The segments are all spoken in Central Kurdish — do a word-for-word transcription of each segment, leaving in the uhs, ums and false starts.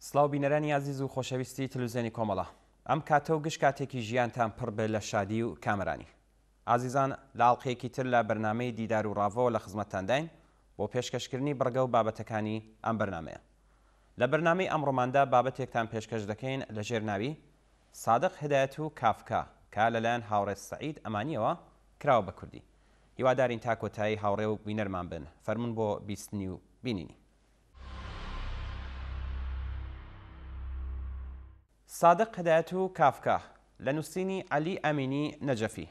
سڵاو بینەرانی عزیز و خۆشەویستی تەلەڤیزیۆنی کۆمەڵە. ئەم کاتە و گشت کاتێکی ژیانتان پڕ بێ لە شادی و کامەرانی. ئازیزان لە ئاڵلقەیەکی تر لە بەرنامەی دیدار و ڕاڤەوە لە خزمەتتانداین بۆ پێشکەشکردنی بڕگە و بابەتەکانی ئەم بەرنامەیە. لە بەرنامەی ئەمڕۆماندا بابەتێکتان پێشکەش دەکەین لە ژێرناوی سادق هدایەت و کافکا کە لەلایەن هاوڕێ سەعید ئەمانیەوە کراوە بە کوردی. هیوادارین تا کۆتایی هاوڕێ و بینەرمان بن. فەرمون بۆ بیستنی و بینینی. سادق هدایەت و کافکا لە نووسینی عەلی ئەمینی نەجەفی.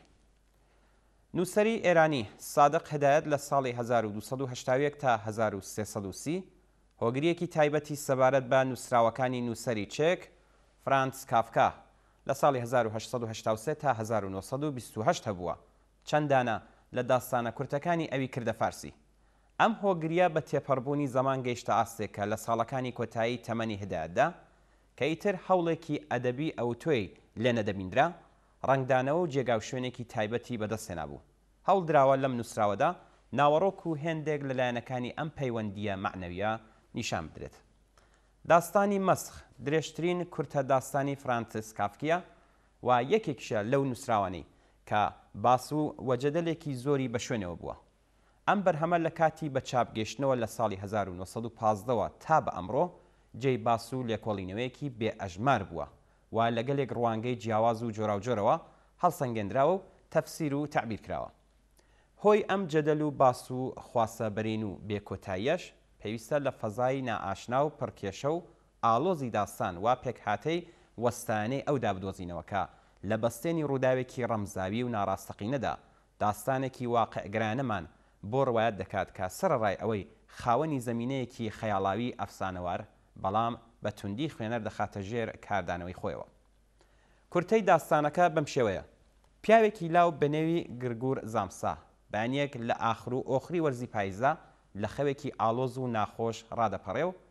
نووسەری ئێرانی سادق هدایەت لە ساڵی هەزار و دوو سەد و هەشتا و یەک تا هەزار و سێ سەد و سی هۆگریەکی تایبەتی سەبارەت بە نووسراوەکانی نووسەری چێک فرانس کافکا لە ساڵی هەزار و هەشت سەد و هەشتا و سێ تا هەزار و نۆ سەد و بیست و هەشت هەبووە. چەندانە لە داستانە کورتەکانی ئەوی کردە فارسی. ئەم هۆگریە بە تێپەڕبوونی زەمان گەیشتە ئاستێکە لە ساڵەکانی کۆتایی تەمەنی هدایەتدا کە ئیتر هەوڵێکی ئەدەبی ئەوتۆی لێ نەدەبیندرا ڕنگدانەوە و جێگاو شوێنێکی تایبەتی بەدەستهێنا بوو. هەوڵ دراوە لەم نووسراوەدا ناوەڕۆک و هێندێک لەلایەنەکانی ئەم پەیوەندیە معنەویە نیشان بدرێت. داستانی مەسخ درێژترین کورتە داستانی فرانسیس کافکیە و یەکێکشە لەو نووسراوانەی کە باس و وەجەدەلێکی زۆری بە شوێنەوە بووە. ئەم بەرهەمە لە کاتی بە چاپگەشتنەوە لە ساڵی هەزار و نۆ سەد و پانزدەوە تا بە ئەمڕۆ جێی باس و لێکۆڵینەوەیەکی بێ ئەژمار بووە و لەگەلێک ڕوانگەی جیاواز و جۆراوجۆرەوە هەڵسەنگێنراوە و تەفسیر و تعبیر کراوە. هۆی ئەم جەدەل و باس و خواسەبەرین و بێکۆتاییەش پێویستە لە فەزای نائاشنا و پڕکێشە و ئاڵۆزی داستان و پێکهاتەی وەستانەی ئەودا بدۆزینەوەکە لە بەستێنی ڕووداوێکی ڕەمزاوی و ناڕاستەقینەدا داستانێکی واقعگرانەمان بۆ ڕوایەت دەکات کە سەرڕای ئەوەی خاوەنی زەمینەیەکی خەیاڵاوی ئەفسانەوار بەڵام بە توندی خوێنەر دەخاتە ژێر کاردانەوەی خۆیەوە. کورتەی داستانەکە بەم شێوەیە. پیاوێکی لاو بەنێوی گرگور زامسا بانیەک لە ئاخر و ئۆخری وەرزی پاییزە لە خەوێکی ئاڵۆز و ناخۆش ڕادەپەڕێ و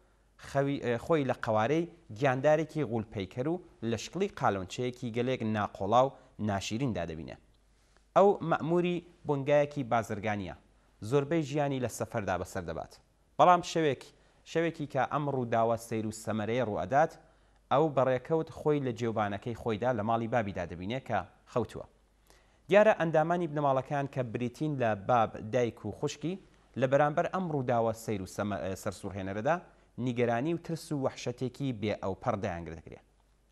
خۆی لە قەوارەی گیاندارێکی غولپەیکەر و لە شکڵی قالۆنچەیەکی گەلێک ناقۆڵا و ناشیریندا دەبینێ. ئەو مەئموری بۆنگایەکی بازرگانیە. زۆربەی ژیانی لە سەفەردا بەسەر دەبات. بەڵام شەوێک شەوێکی کە ئەم ڕووداوە سەیر و سەمەرەیە ڕوئەدات ئەو بەڕێکەوت خۆی لە جێوبانەکەی خۆیدا لە ماڵی بابیدا دەبینێت کە خەوتووە. دیارە ئەندامانی بنەماڵەکان کە بریتین لە باب دایک و خوشکی لە بەرامبەر ئەم ڕووداوە سەیر و سەرسوڕهێنەرەدا نیگەرانی و ترس و وەحشەتێکی بێ ئەو پەڕدەیانگرێت.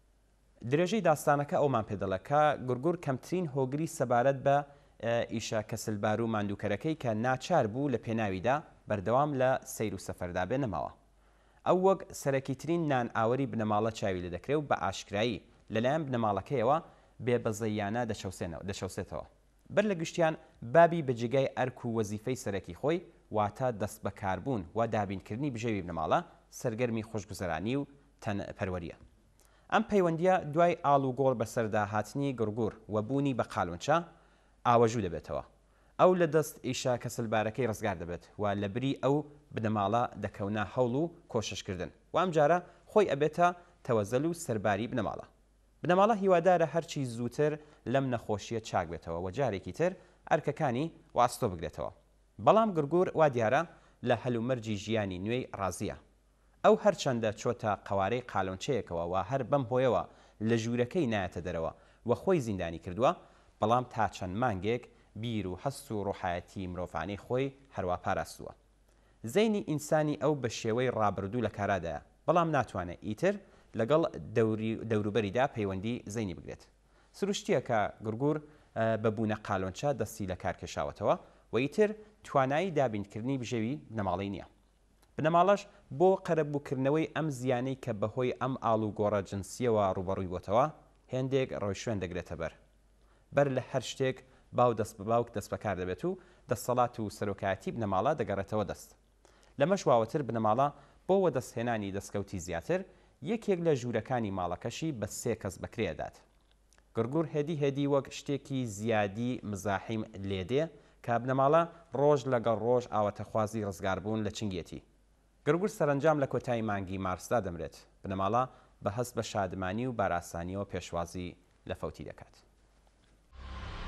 درێژەی داستانەکە ئەومان پێدەڵێت کە گورگور کەمترین هۆگری سەبارەت بە ئیشە کەسلبار و ماندووکەرەکەی کە ناچار بوو لە پێناویدا بەردەوام لە سەیر و سەفەردا بێ نەماوە. ئەو وەک سەرەکیترین نان ئاوەری بنەماڵە چاوی لە دەکرێت و بە ئاشکرایی لەلایەن بنەماڵەکەیەوە بێبەزەیانە دەشەوسێتەوە. بەر لە گشتیان بابی بەجێگای ئەرک و وەزیفەی سەرەکی خۆی واتە دەست بەکاربوون و دابینکردنی بژێوی بنەماڵە سەرگەرمی خۆشگوزەرانی و تەنپەروەریە. ئەم پەیوەندیە دوای ئاڵ و گۆڵ بەسەردا هاتنی گورگور و بوونی بە قالۆنچە ئاوەژوو دەبێتەوە. ئەو لە دەست ئیشە کەسلبارەکەی ڕزگار دەبێت و لە بری ئەو بنەماڵە دەکەونە هەوڵ و کۆششکردن و ئەم جارە خۆی ئەبێتە تەوەزەل و سەرباری بنەماڵە. بنەماڵە هیوادارە هەرچی زووتر لەم نەخۆشیە چاک بێتەوە و جارێکی تر ئەرکەکانی واستۆ بگرێتەوە. بەڵام گورگور وا دیارە لە هەلومەرجی ژیانی نوێی ڕازیە. ئەو هەرچەندە چۆتە قەوارەی قالۆنچەیەکەوە و هەر بەم هۆیەوە لە ژوورەکەی نایەتە دەرەوە و خۆی زیندانی کردووە، بەڵام تا چەند مانگێک بیر و هەست و ڕۆحایەتی مرۆڤانەی خۆی هەروە پاراستووە. زەینی ئینسانی ئەو بە شێوەی ڕابردوو لە کارادایە، بەڵام ناتوانێت ئیتر لەگەڵ دەوروبەریدا پەیوەندی زەینی بگرێت. سروشتیە کە گورگور بەبوونە قالۆنچە دەستی لە کار کێشاوەتەوە و ئیتر توانایی دابینکردنی بژێوی بنەماڵی نییە. بنەماڵەش بۆ قەرەبووکردنەوەی ئەم زیانەی کە بەهۆی ئەم ئاڵ و گۆڕە جنسیەوە ڕوبەڕووی بۆتەوە هێندێک ڕۆیشتوێن دەگرێتە بەر. بەر لە هەر شتێک باو دەست بە باوک دەست بەکار دەبێت و دەسەڵات و سەرۆکایەتی بنەماڵە دەگەڕێتەوە دەست. لەمەش واوەتر بنەماڵە بۆ دەستهێنانی دەستکەوتی زیاتر یەکێک لە ژوورەکانی ماڵەکەشی بە سێ کەس بەکرێدات. گورگور هێدی هێدی وەک شتێکی زیادی مزاحیم لێدێ کە بنەماڵە ڕۆژ لەگەڵ ڕۆژ ئاوەتەخوازی ڕزگاربوون لە چنگێتی. گورگور سەرنجام لە کۆتایی مانگی مارسدا دەمرێت. بنەماڵە بە هەست بە شادمانی و باراسانیەوە پێشوازی لە فەوتی دەکات.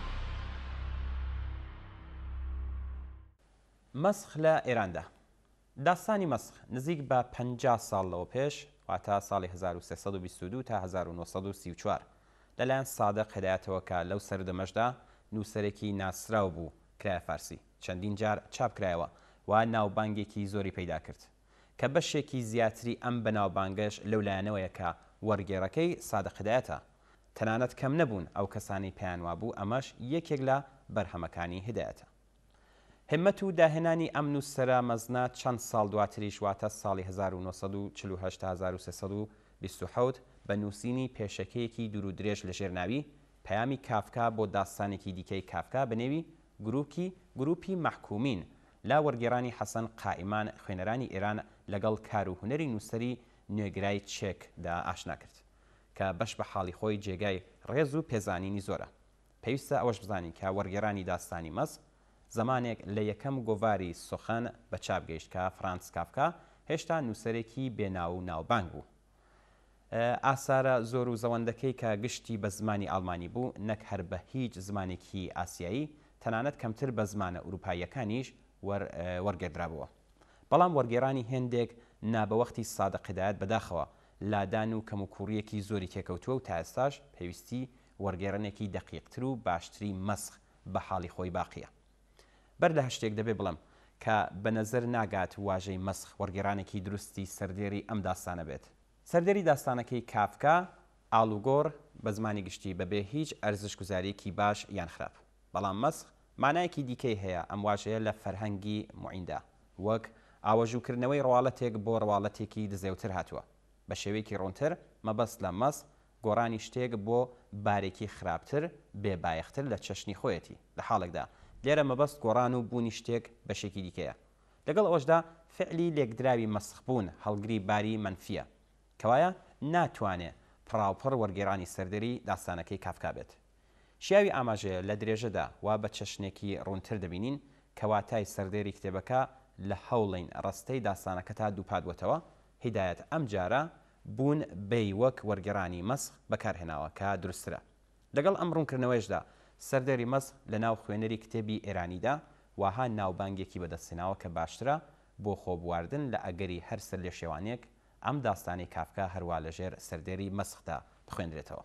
مەسخ لە ئێراندا داستانی مەسخ نزیک بە پەنجا ساڵ لەوە پێش واتە ساڵی هەزار و سێسەد و بیست و دوو تا هەزار و نۆسەد و سی و چوار لەلایەن سادق هدایەتەوە کە لەو سەردەمەشدا نووسەرێکی ناسراو بوو کرایە فارسی چەندین جار چاپ کرایەوە و ناوبانگێکی زۆری پەیدا کرد کە بەشێکی زیاتری ئەم بەناوبانگەش لەولایەنەوەیە کە وەرگێڕەکەی سادق هدایەتە تەنانەت کەم نەبوون ئەو کەسانی پێیان وابوو ئەمەش یەکێک لە بەرهەمەکانی هدایەتە همەت و داهێنانی ئەم نووسەرە مەزنە چەند ساڵ دواتریش واتە ساڵی هەزار و نۆسەد و چل و هەشت تا هەزار و سێسەد و بیست و حەوت بە نووسینی پێشەکەیەکی دوور و درێژ لە ژێرناوی پەیامی کافکا بۆ داستانێکی دیکەی کافکا بنێوی گروپی گروپی مەحکومین لا وەرگێڕانی حەسەن قائیمان خوێنەرانی ئێران لەگەڵ کار و هونەری نووسەری نوێگرای چێکدا ئاشنا کرد کە بەش بە حاڵی خۆی جێگای ڕێز و پێزانینی زۆرە پێویستە ئەوەش بزانین کە وەرگێڕانی داستانی مەس زمانێک لە یەکەم گۆڤاری سۆخەن بە چاپگەیشت کە فرانس کافکا هێشتا نووسەرێکی بێناو و ناوبانگ بوو ئاسارە زۆر و زەوەندەکەی کە گشتی بە زمانی ئەڵمانی بوو نەک هەر بە هیچ زمانێکی ئاسیایی تەنانەت کەمتر بە زمانە ئوروپاییەکانیش وەرگێدرابووە بەڵام وەرگێڕانی هێندێک نابەوەختی سادق هدایەت بەداخەوە لادان و کەموکوڕیەکی زۆری تێکەوتووە و تا ئێستاش پێویستی وەرگێڕنێکی دەقیقتر و باشتری مەسخ بە حاڵی خۆی باقیە بەر لە هەشتێک دەبێ بڵم کە بە نەزەر ناگات واژەی مەسخ وەرگێڕانێکی دروستی سەردێری ئەم داستانە بێت سەردێری داستانەکەی کافکا ئاڵوگۆڕ بە زمانی گشتی بەبێ هیچ ئەرزشگوزاریەکی باش یان خراپ بەڵام مەسخ مانایەکی دیکەی هەیە ئەم واژەیە لە فەرهەنگی معیندا وەک ئاوەژووکردنەوەی ڕواڵەتێک بۆ ڕواڵەتێکی دزێوتر هاتووە بە شێوەیەکی ڕوونتر مەبەست لە مەسخ گۆڕانی شتێک بۆ بارێکی خراپتر بێبایەختر لە چەشنی خۆیەتی لە حاڵێکدا لێرە مەبەست گۆڕان و بوونی شتێک بەشێکی دیکەیە لەگەڵ ئەوەشدا فعلی لێکدراوی مەسخبوون هەڵگری باری منفیە کەوایە ناتوانێت پراوپڕ وەرگێڕانی سەردەری داستانەکەی کافکا بێت شیاوی ئاماژەیە لە درێژەدا وا بە چەشنێکی ڕوونتر دەبینین کەواتای سەردێری کتێبەکە لە هەوڵین ڕستەی داستانەکە تا دووپادوەتەوە هیدایەت ئەم جارە بوون بەی وەک وەرگێڕانی مەسخ بەکارهێناوە کە دروسترە لەگەڵ ئەم ڕوونکردنەوەیشدا سەردەری مەسخ لە ناو خوێنەری کتێبی ئێرانیدا واها ناوبانگێکی بەدەستێناوە کە باشترە بۆ خۆبواردن لە ئەگەری هەر سەر لێ شێوانێک ئەم داستانی کافکا هەروە لەژێر سەردێری مەسخدا بخوێندرێتەوە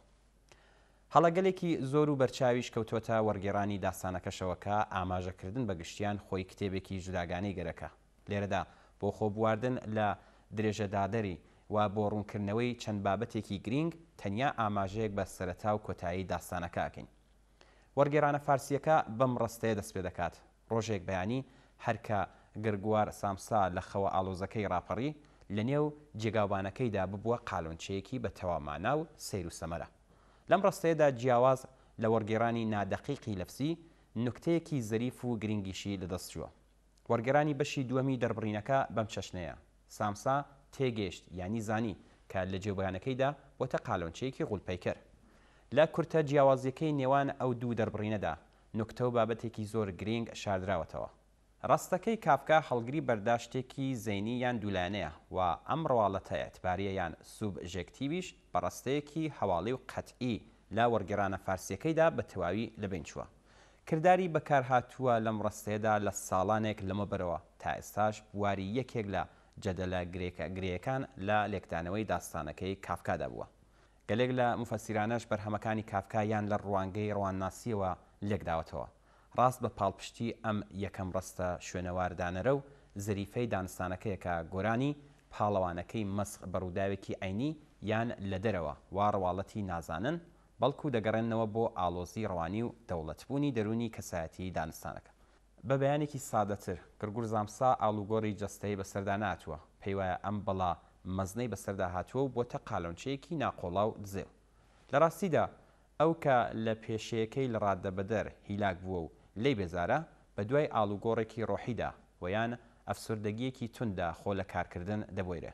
هەڵەگەلێکی زۆر و بەرچاویش کەوتوتە وەرگێڕانی داستانەکەشەوەکە ئاماژەکردن بە گشتیان خۆی کتێبێکی جوداگانەی گەرەکە لێرەدا بۆ خۆبواردن لە درێژەدادەری و بۆ ڕوونکردنەوەی چەند بابەتێکی گرنگ تەنیا ئاماژەیەک بە سەرەتا و کۆتایی داستانەکە ئەکەین وەرگێڕانە فارسیەکە بەم ڕستەیە دەست پێ دەکات ڕۆژێک بەیانی هەرکە گرگوار سامسا لە خەوە ئاڵۆزەکەی ڕاپەڕی لە نێو جێگاوانەکەیدا ببووە قالۆنچەیەکی بە تەوامانە و سەیر و سەمەرە لەم ڕستەیەدا جیاواز لە وەرگێڕانی نادەقیقی لەفسی نوکتەیەکی زەریف و گرنگیشی لەدەستچووە وەرگێڕانی بەشی دووەمی دەربڕینەکە بەم چەشنەیە سامسا تێگەشت ینی زانی کە لە جێبیانەکەیدا وەتە قالۆنچەیەکی غولپەیکەر لە کورتە جیاوازیەکەی نێوان ئەو دوو دەربڕینەدا نوکتە و بابەتێکی زۆر گرنگ شاردراوەتەوە ڕاستەکەی کافکا هەڵگری بەرداشتێکی زەینی یان دوولانەیە و ئەم ڕواڵەتە ئەتباریە یان سوبژێکتیویش بە ڕستەیەکی هەواڵی و قەتئی لا وەرگێڕانە فارسیەکەیەکەیدا بە تەواوی لەبین چووە کردداری بەکارهاتووە لەم ڕستەیەدا لە ساڵانێک لەمەبەرەوە تا ئێستاش بواری یەکێک لە جەدەلە گرێکەکان لە لێکدانەوەی داستانەکەی کافکادا بووە گەلێک لە مفەسیرانەش بەرهەمەکانی کافکا یان لە ڕوانگەی ڕوانناسیەوە لێکداوەتەوە ڕاست بە پاڵپشتی ئەم یەکەم ڕستە شوێنەواردانەرە و زەریفەی دانستانەکەیەکە گۆرانی پاڵەوانەکەی مەسخ بەڕووداوێکی ئەینی یان لە دەرەوە وا ڕواڵەتی نازانن بەڵکو دەگەڕێنەوە بۆ ئالۆزی ڕەوانی و دەوڵەتبوونی دەرونی کەسایەتی دانستانەکە بە بەیانێکی سادەتر گرگور زامسا ئاڵوگۆڕی جەستەی بەسەردا ناتووە پێی وایە ئەم بەڵا مەزنەی بەسەردا هاتووە و بۆتە قالۆنچەیەکی ناقۆڵاو دزێو لە ڕاستیدا ئەو کە لە پێشەیەکەی لە ڕاددە بەدەر هیلاک بووە و لی بێزارە بە دوای ئاڵوگۆڕێکی ڕۆحیدا ویان ئەفسوردەگیەکی توندا خۆ لە کارکردن دەبۆیرێ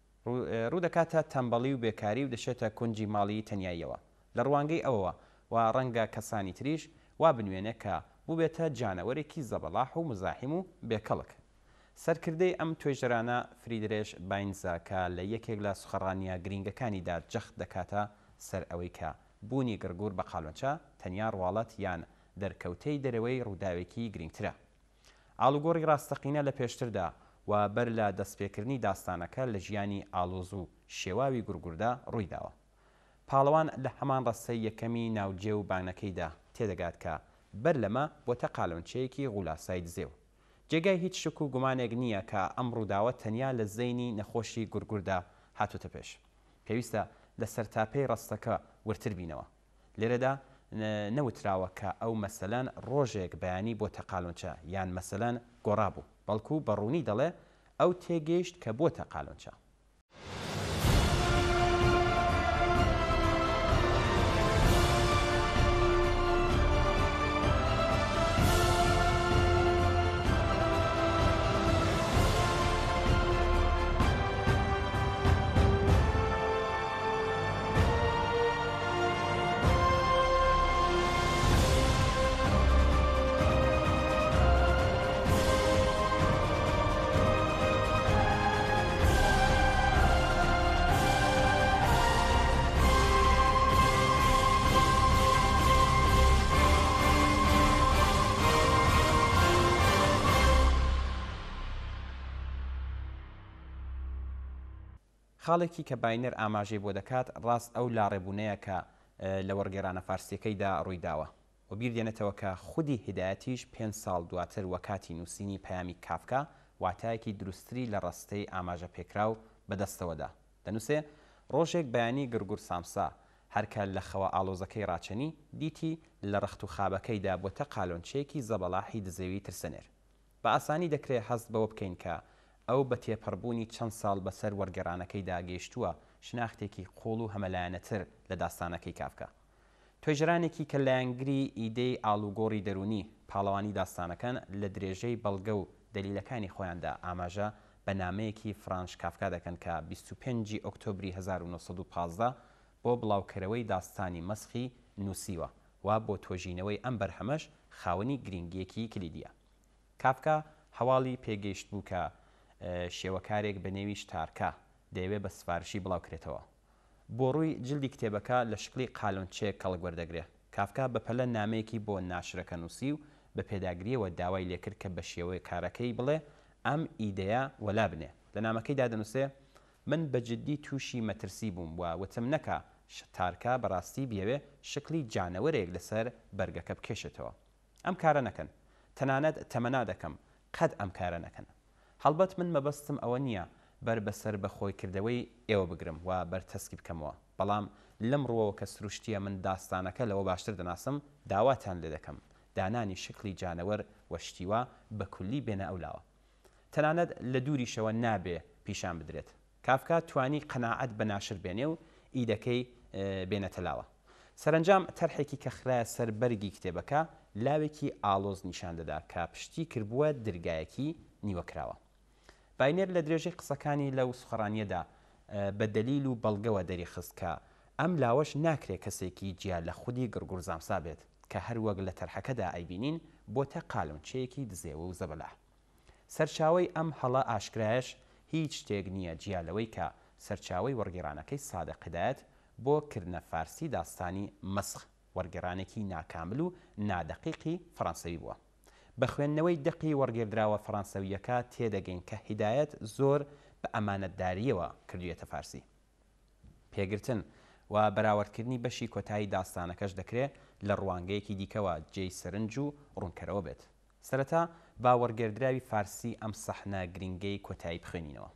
ڕوو دەکاتە تەمبەڵی و بێکاری و دەشێتە کونجی ماڵی تەنیاییەوە لە ڕوانگەی ئەوەوە و ڕەنگە کەسانی تریش وا بنوێنێ کە بووبێتە جانەوەرێکی زەبەڵاح و مزاحیم و بێکەڵک سەرکردەی ئەم توێژەرانە فریدرێش باینزا کە لە یەکێک لە سوخەڕانیە گرنگەکانیدا جەخت دەکاتە سەر ئەوەی کە بوونی گرگور بە قالۆنچە تەنیا ڕواڵەت یان دەرکەوتەی دەرەوەی ڕووداوێکی گرنگترە ئاڵوگۆڕی ڕاستەقینە لە پێشتردا و بەر لە دەستپێکردنی داستانەکە لە ژیانی ئالۆز و شێواوی گورگوردا ڕوویداوە. پاڵەوان لە هەمان ڕستەی یەکەمی ناوجێ و بانگەکەیدا تێدەگات کە بەر لەمە بۆتە قالۆنچەیەکی غولاسای دزێو. جێگای هیچ شک و گومانێک نییە کە ئەم ڕووداوە تەنیا لە زەینی نەخۆشی گورگوردا هاتوتە پێش. پێویستە لە سەرتاپەی ڕستەکە ورتر بینەوە. لێرەدا نەوتراوە کە ئەو مەسەلەن ڕۆژێک بەیانی بۆتە قالۆنچە یان مەسەلەن گۆڕا بوو، بەڵکو بەڕوونی دەڵێ ئەو تێگەیشت کە بۆتە قالۆنچە. خاڵێکی کە باینەر ئاماژەی بۆ دەکات ڕاست ئەو لاڕێبوونەیە کە لە وەرگێڕانە فارسیەکەیدا ڕوویداوە و بیر دێنێتەوە کە خودی هیدایەتیش پێنج ساڵ دواتر وە کاتی نووسینی پەیامی کافکا واتایەکی دروستری لە ڕستەی ئاماژە پێکراو بەدەستەوەدا. دەنووسێ ڕۆژێک بەیانی گرگور سامسا هەرکە لە خەوە ئالۆزەکەی ڕاچەنی دیتی لە ڕەخت و خابەکەیدا بۆتە قالۆنچەیەکی زەبەڵاحی دزێوی ترسەنێر. بە ئاسانی دەکرێت هەست بەوە بکەین کە ئەو بە تێپەڕبوونی چەند ساڵ بەسەر وەرگێڕانەکەیدا گەیشتووە شناختێکی قوڵ و هەمەلایەنەتر لە داستانەکەی کافکا. توێژرانێکی کە لایەنگری ئیدەی ئاڵوگۆڕی دەرونی پاڵەوانی داستانەکان لە درێژەی بەڵگە و دەلیلەکانی خۆیاندا ئاماژە بە نامەیەکی فرانش کافکا دەکەن کە بیست و پێنجی ئۆکتۆبری هەزار و نۆ سەد و پانزدە بۆ بڵاوکەرەوەی داستانی مەسخی نووسیوە و بۆ تۆژینەوەی ئەم بەرهەمەش خاوەنی گرنگیەکی کلیدیە. کافکا هەواڵی پێگەیشت بوو کە شێوەکارێک بە نێوی شتارکە دەیەوێت بە سفارشی بڵاوکرێتەوە. بۆ ڕووی جلدی کتێبەکە لە شکلی قالۆنچەیە کەڵک وەردەگرێت. کافکا بەپەلە نامەیەکی بۆ ناشرەکە نووسی و بە پێداگریەوە داوای لێکرد کە بە شێوەی کارەکەی بڵێ ئەم ئیدەیە وەلا بنێ. لە نامەکەیدا دەنووسێ من بە جددی تووشی مەترسی بووم و وتم نەکە شتارکە بەڕاستی بێوێ شکلی جانەوەرێک لەسەر بەرگەکە بکێشێتەوە. ئەم کارە نەکەن، تەنانەت تەمەنا دەکەم قەت ئەم کارە نەکەن. هەڵبەت من مەبەستم ئەوە نییە بەر بەسەر بەخۆی کردەوەی ئێوە بگرم و بەرتەسکی بکەمەوە، بەڵام لەم ڕووەوە کە سروشتیە من داستانەکە لەوە باشتر دەناسم داواتان لێ دەکەم دانانی شکلی جانەوەر وەشتیوە بە کولی بێنە ئەولاوە. تەنانەت لە دووریشەوە نابێ پیشان بدرێت. کافکا توانی قەناعەت بە ناشر بێنێ و ئیدەکەی بێنەتەلاوە. سەرنجام تەرحێکی کە خرایە سەر بەرگی کتێبەکە لاوێکی ئالۆز نیشان دەدا کە پشتی کردبووە دەرگایەکی نیوەکراوە. باینێر لە درێژەی قسەکانی لەو سوخڕانیەدا بە دەلیل و بەڵگەوە دەریخست کە ئەم لاوەش ناکرێت کەسێکی جیا لە خودی گرگور زامسا بێت کە هەروەک لە تەرحەکەدا ئەیبینین بۆتە قالۆنچەیەکی دزێوە و زەبەلاح. سەرچاوەی ئەم هەڵە ئاشکرایش هیچ شتێک نییە جیالەوەی کە سەرچاوەی وەرگێڕانەکەی سادق هیدایەت بۆ کردنە فارسی داستانی مەسخ وەرگێڕانێکی ناکامل و نادەقیقی فەڕەنسەوی بووە. بە خوێندنەوەی دقی وەرگێردراوە فەڕەنسەویەکە تێدەگەین کە هیدایەت زۆر بە ئەمانەتداریەوە کردوێتە فارسی. پێگرتن و بەراوردکردنی بەشی کۆتایی داستانەکەش دەکرێت لە ڕوانگەیەکی دیکەوە جێی سەرنج و ڕوونکەرەوە بێت. سەرەتا با وەرگێردراوی فارسی ئەم سەحنە گرنگەی کۆتایی بخوێنینەوە.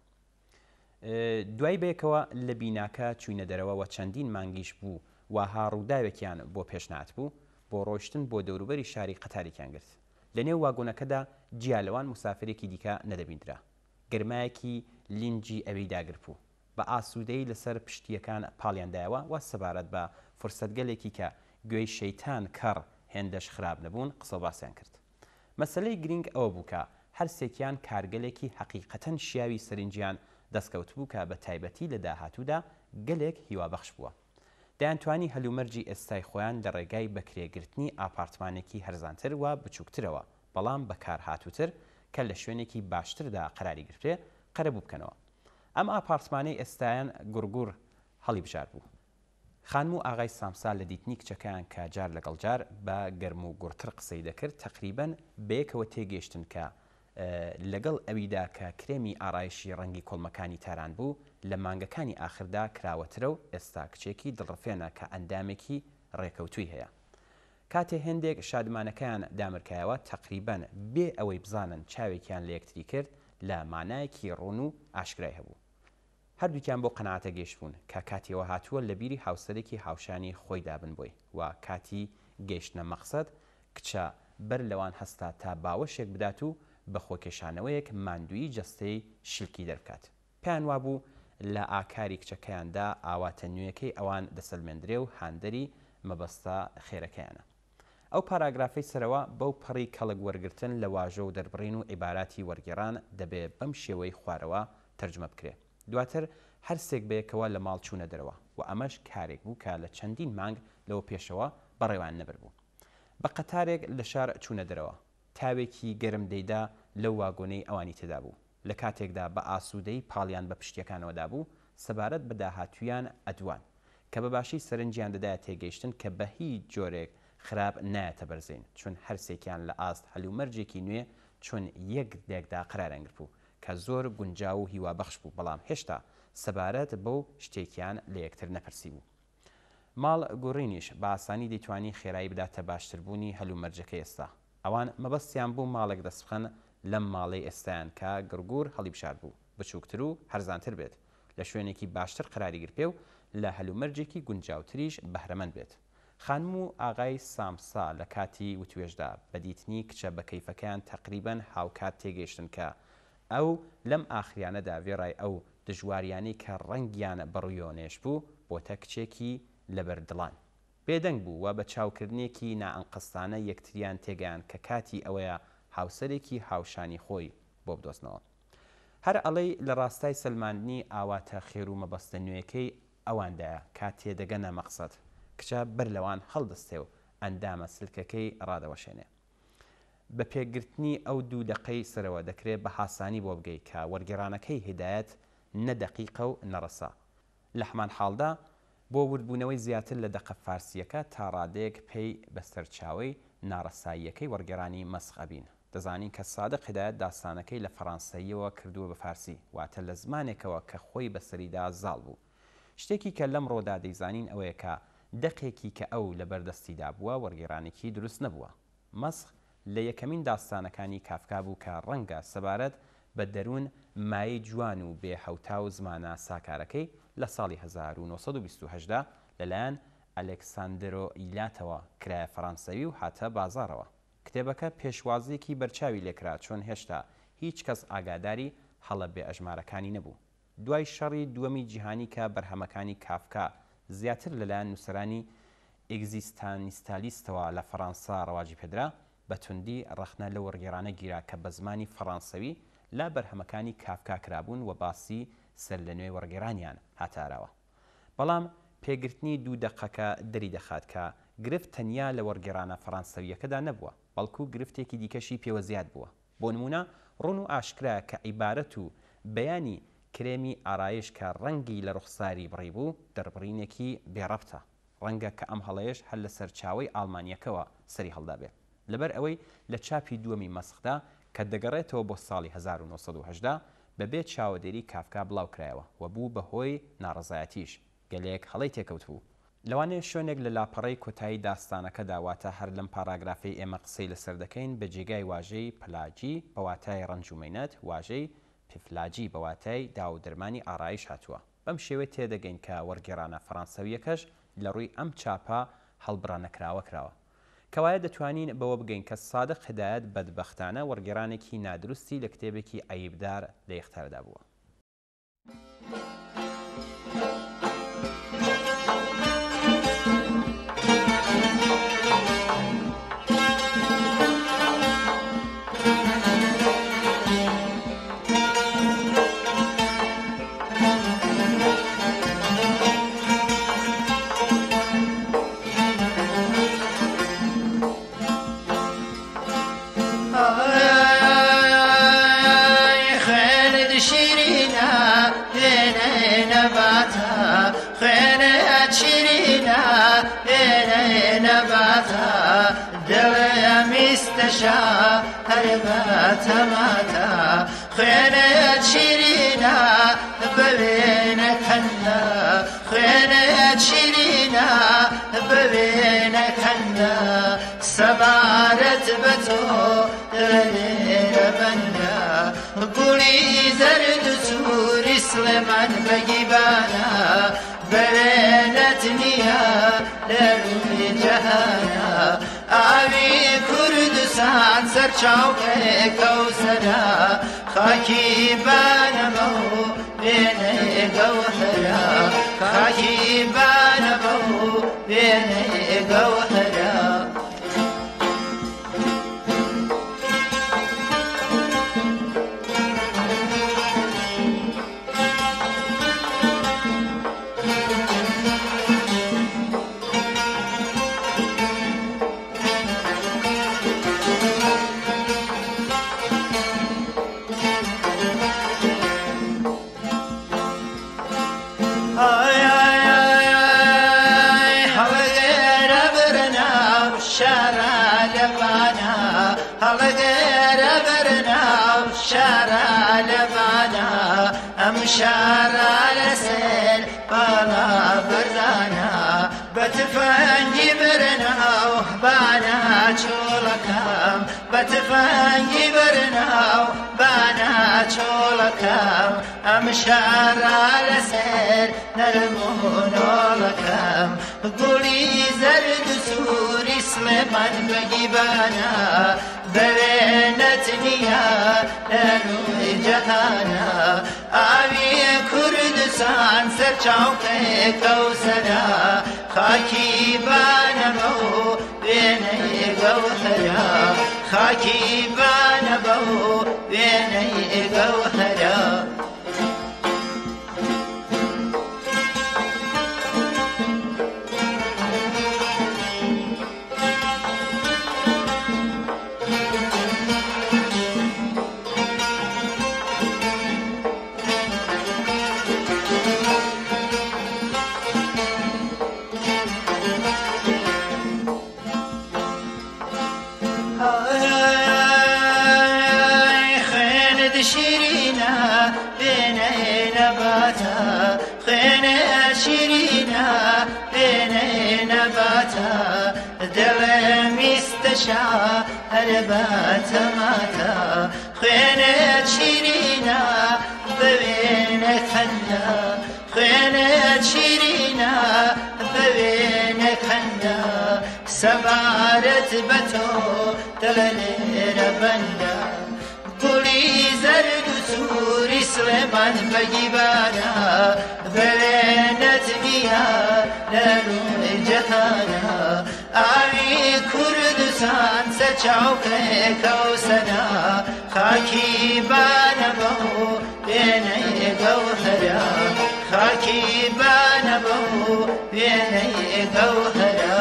دوای بێکەوە لە بیناکە چوینە دەرەوە و چەندین مانگیش بوو و هاڕووداوێکیان بۆ پێشنات بوو بۆ ڕۆیشتن بۆ دەوروبەری شاری قەتارێکیان گرت. لە نێو واگۆنەکەدا جیالەوان مسافرێکی دیکە نەدەبیندرا. گرمایەکی لینجی ئەوەی داگر بوو. بە ئاسوودەی لەسەر پشتیەکان پاڵیاندایەوە و سەبارەت بە فرسەتگەلێکی کە گوێی شەیتان کەڕ هێندەش خراپ نەبوون قسە باسییان کرد. مەسەلەی گرنگ ئەوە بوو کە هەرسێکیان کارگەلێکی حەقیقەتەن شیاوی سەرنجیان دەستکەوت بوو کە بە تایبەتی لە داهاتوودا گەلێک هیوابەخش بووە. دەیانتوانی هەلومەرجی ئێستای خۆیان لە ڕێگای بەکرێگرتنی ئاپارتمانێکی هەرزانتر و بچووکترەوە بەڵام بەکار هاتووتر کە لە شوێنێکی باشتردا قەراری گرتێ قەرەبوو بکەنەوە. ئەم ئاپارتمانەی ئێستایان گورگور هەڵی بژار بوو. خانم و ئاغای سامسا لە دیتنی کچەکەیان کە جار لەگەڵ جار بە گەرم و گورتر قسەی دەکرد تەقریبەن بەیەکەوە تێگەیشتن کە لەگەڵ ئەویدا کە کرێمی ئارایشی ڕەنگی کۆڵمەکانی تاران بوو لە مانگەکانی ئاخردا کراوەترە و ئێستا کچێکی دڵڕفێنە کە ئەندامێکی ڕێکەوتووی هەیە. کاتێ هێندێک شادمانەکەیان دامرکایەوە تەقریبەن بێ ئەوەی بزانن چاوێکیان لە یەکتری کرد لە مانایەکی ڕوون و ئاشکرای هەبوو. هەردووکیان بۆ قەناعەتە گەیشتبوون کە کاتیەوە هاتووە لە بیری هاوسەرێکی هاوشانی خۆی دابن بۆی و کاتی گەیشتنە مەقسەد کچە بەر لەوان هەستا تا باوەشێک بدات و بە خۆکێشانەوەیەک ماندووی جەستەی شلکی دەرکات. پێیان وابوو لە ئاکاری کچەکەیاندا ئاواتە نوێیەکەی ئەوان دەسەلمێندرێ و هاندەری مەبەستە خێرەکەیانە. ئەو پاراگرافەی سەرەوە بەو پەڕی کەڵک وەرگرتن لە واژە و دەربڕین و عیباراتی وەرگێڕان دەبێ بەم شێوەی خوارەوە تەرجمە بکرێ. دواتر هەرسێک بەیەکەوە لە ماڵ چوونە دەرەوە و ئەمەش کارێک بوو کە لە چەندین مانگ لەوە پێشەوە بەڕێوان نەبەر بوو. بە قەتارێک لە شار چوونە دەرەوە تاوێکی گەرم دەیدا لەو واگۆنەی ئەوانی تێدا بوو. لە کاتێکدا بە ئاسوودەی پاڵیان بە پشتیەکانەوەدا بوو سەبارەت بە داهاتویان ئەدوان کە بەباشی سەرنجیان دەدایە تێگەیشتن کە بە هیچ جۆرێک خراپ نایەتە بەرزین چون هەرسێکیان لە ئاست هەلومەرجێکی نوێ چون یەک دێکدا قرارەنگر بوو کە زۆر گونجاو و هیوابەخش بوو بەڵام هێشتا سەبارەت بەو شتێکیان لە یەکتر نەپرسی بوو. ماڵ گوڕینیش بە ئاسانی دەیتوانی خێرایی بداتە باشتربوونی هەلومەرجەکە ئێستا. ئەوان مەبەستیان بوو ماڵێک دەستبخەن لەم ماڵەی ئێستایان کە گڕگوور هەڵی بشار بوو بچووکتر و هەرزانتر بێت لە شوێنێکی باشتر قراریگر پێ و لە هەلومەرجێکی گونجاوتریش بەهرەمەند بێت. خانم و ئاغای سامسا لە کاتی وتوێژدا بەدیتنی کچە بە کەیفەکەیان تەقریبەن هاوکات تێگەیشتن کە ئەو لەم ئاخریانەدا وێڕای ئەو دژواریانەی کە ڕەنگیان بەڕوویۆنێش بوو بۆتە کچێکی لەبەردڵان. بێدەنگ بوو و بە چاوکردنێکی نائەنقستانە یەکتریان تێگەیان کە کاتی ئەوەیە هاوسەرێکی هاوشانی خۆی بۆ بدۆستنەوە. هەر ئەڵەی لە ڕاستای سلماندنی ئاواتە خێر و مەبەستە نوێیەکەی ئەواندایە کاتێ دەگەنە مەقسەد کچە بەر لەوان هەڵدەستێ و ئەندامە سلکەکەی ڕادەوەشێنێ. بە پێگرتنی ئەو دوو دەقەی سەرەوە دەکرێت بە حاسانی بۆ بگەیت کە وەرگێڕانەکەی هیدایەت نەدەقیقە و نەڕەسا. لە هەمان حاڵدا بۆ وردبوونەوەی زیاتر لە دەقە فارسیەکە تا ڕادەیەک پێی بەسەرچاوی ناڕەساییەکەی وەرگێڕانی مەسخەبین. دەزانین کە سادق هیدایەت داستانەکەی لە فەڕەنساییەوە کردووە بە فارسی واتە لە زمانێکەوە کە خۆی بەسەریدا زاڵ بوو. شتێکی کە لەم ڕۆدا دەیزانین ئەوەیە کە دەقێکی کە ئەو لە بەردەستیدا بووە وەرگێڕانێکی دروست نەبووە. مەسخ لە یەکەمین داستانەکانی کافکا بوو کە ڕەنگە سەبارەت بە دەروون مای جوان و بێ حەوتا و زمانە ساکارەکەی لە ساڵی هەزار و نۆسەد و بیست و هەشت لەلایەن ئەلێکساندرۆ ئیلاتەوە کرایە فەڕەنسەوی و هاتە بازارەوە. کتێبەکە پێشوازیەکی بەرچاوی لێکرا چۆن هێشتا هیچ کەس ئاگاداری هەڵە بێ ئەژمارەکانی نەبوو. دوای شەڕی دووەمی جیهانی کە بەرهەمەکانی کافکا زیاتر لەلایەن نووسرانی ئێگزیستانیستالیستەوە لە فەڕەنسا ڕەواجی پێدرا بە توندی ڕەخنە لە وەرگێڕانە گیرا کە بە زمانی فەڕەنسەوی لا بەرهەمەکانی کافکا کرابوون و باسی سەر لە نوێی وەرگێڕانیان هاتارەوە. بەڵام پێگرتنی دوو دەقەکە دەری دەخات کە گرفت تەنیا لە وەرگێڕانە فەڕەنسەویەکەدا نەبووە بەڵکو گرفتێکی دیکەشی پێوە زیاد بووە. بۆ نمونە ڕوون و ئاشکرا کە عیبارەت و بەیانی کرێمی ئارایش کە ڕەنگی لە ڕوخساری بڕی بوو دەربڕینێکی بێڕەبتە. ڕەنگە کە ئەم هەڵەیەش هەر لە سەرچاوی ئالمانیەکەوە سەری هەڵدا بێت لەبەر ئەوەی لە چاپی دووەمی مەسخدا کە دەگەڕێتەوە بۆ ساڵی هەزار و نۆسەد و هەژدا بەبێت چاوەدێری کافکا بڵاو کرایەوە و بوو بەهۆی ناڕزایەتیش گەلەیەک هەڵی تێکەوت بوو. لەوانەیە شوێنێک لە لاپەڕەی کۆتایی داستانەکە داواتە هەر لەم پاراگرافەی ئێمە قسەی لەسەر دەکەین بە جێگای واژەی پلاجی بە واتای ڕەنج و مەینەت واژەی پفلاجی بە واتای داو دەرمانی ئارایش هاتووە. بەم شێوەیە تێدەگەین کە وەرگێڕانە فەڕەنسەویەکەش لە ڕووی ئەم چاپە هەڵبڕانەکراوە کراوە. کەوایە دەتوانین بەوە بگەین کە سادق هیدایەت بەدبەختانە وەرگێڕانێکی نادروستی لە کتێبێکی عەیبدار لە یەختاردا بووە. هرباتماتا خوێنێت شیرینە ببێنەکەندە خوێنێت شیرینە ببێنەکەندە سەبارەت بە تۆ لێرە بەندە گوڵی زەرد و سووری سلێمان بەگیبانە بەوێنەت نییە لە ڕووی جەهانە ئاوی کوردستان سەرچاوکەی کەوسەرە خاکی بانەمە و وێنەی گەوهەرە خاکی بانەمە و وێنەی گەوهەرە ئەم شارە لەسێر باڵا بەردانە بە تفەنگی برناو بانە چۆڵەکەم بە تفەنگی برناو بانە چۆڵەکەم ئەم شارە لەسێر نەرم و نۆڵەکەم گوڵی زەرد و سووری سلێمان بەگیبانە بەوێنەت نییە لە ڕووی جەهانە ئاوی کوردستان سەرچاوکەی کەوسەرە خاکی بانەمە و وێنەی گەوهەرە خاکی بانەمە و وێنەی گەوهەرە هەرباتەماتا خوێنێت شیرینە ببێنەکەندە خوێنێت شیرینە ببێنەکەندە سەبارەت بە تۆ دڵە لێرە بەندە گوڵی زەرد و سووری سلێمان بەگیبانە بەوێنەت نییە لە ڕووی جەهانە ئاوی کوردستان سەرچاوکەی کەوسەرە خاکی بانەمە و وێنەی گەوهەرە خاکی بانەمە و وێنەی گەوهەرە